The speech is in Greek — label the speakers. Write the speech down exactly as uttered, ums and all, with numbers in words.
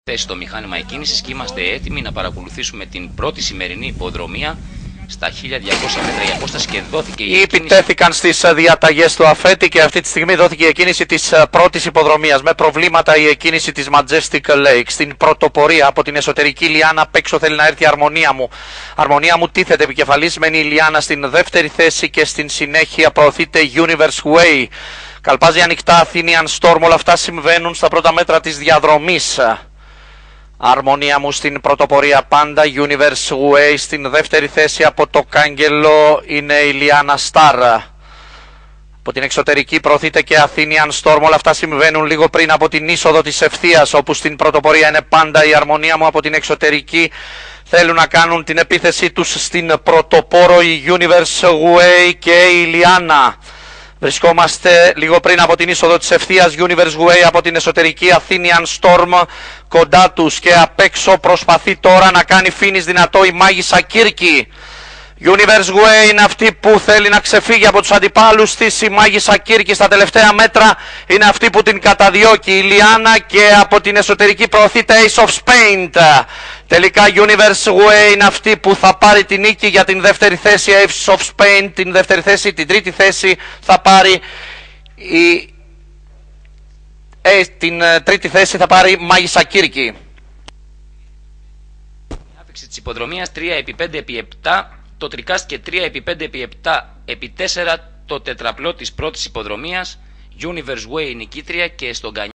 Speaker 1: θέση στο μηχάνημα εκκίνησης και είμαστε έτοιμοι να παρακολουθήσουμε την πρώτη σημερινή υποδρομία στα χίλια διακόσια μέτρα η απόσταση και δόθηκε η
Speaker 2: εκκίνηση. Επιτέθηκαν στις διαταγές του αφέτη και αυτή τη στιγμή δόθηκε η εκκίνηση της πρώτης υποδρομίας. Με προβλήματα η εκκίνηση της Majestic Lake. Στην πρωτοπορία από την εσωτερική λιάνα απ' έξω θέλει να έρθει η Αρμονία μου. Αρμονία μου τίθεται επικεφαλής, μένει η λιάνα στην δεύτερη θέση και στην συνέχεια προωθείται Universe Way. Καλπάζει ανοιχτά Athenian Storm, όλα αυτά συμβαίνουν στα πρώτα μέτρα της διαδρομής. Αρμονία μου στην πρωτοπορία πάντα, Universe Way στην δεύτερη θέση, από το κάγκελο είναι η Liana Star. Από την εξωτερική προωθείται και Athenian Storm, όλα αυτά συμβαίνουν λίγο πριν από την είσοδο της ευθείας, όπου στην πρωτοπορία είναι πάντα η Αρμονία μου. Από την εξωτερική θέλουν να κάνουν την επίθεσή τους στην πρωτοπόρο η Universe Way και η Liana. Βρισκόμαστε λίγο πριν από την είσοδο της ευθείας, Universe Way από την εσωτερική, Athenian Storm κοντά τους και απ' έξω προσπαθεί τώρα να κάνει finish δυνατό η Μάγισσα Κίρκη. Universe Way είναι αυτή που θέλει να ξεφύγει από τους αντιπάλους της, η Μάγισσα Κίρκη στα τελευταία μέτρα είναι αυτή που την καταδιώκει η Liana και από την εσωτερική προωθείται Ace of Spain. Τελικά Universe Way είναι αυτή που θα πάρει την νίκη για την δεύτερη θέση, Ace of Spain την δεύτερη θέση, την τρίτη θέση θα πάρει η... Ε, την τρίτη θέση θα πάρει Μάγισσα Κίρκη.
Speaker 1: Η άφηξη της υποδρομίας τρία επί πέντε επί επτά, το τρικάστ και τρία επί πέντε επί επτά επί τέσσερα, το τετραπλό της πρώτης υποδρομίας, Universe Way νικήτρια και στον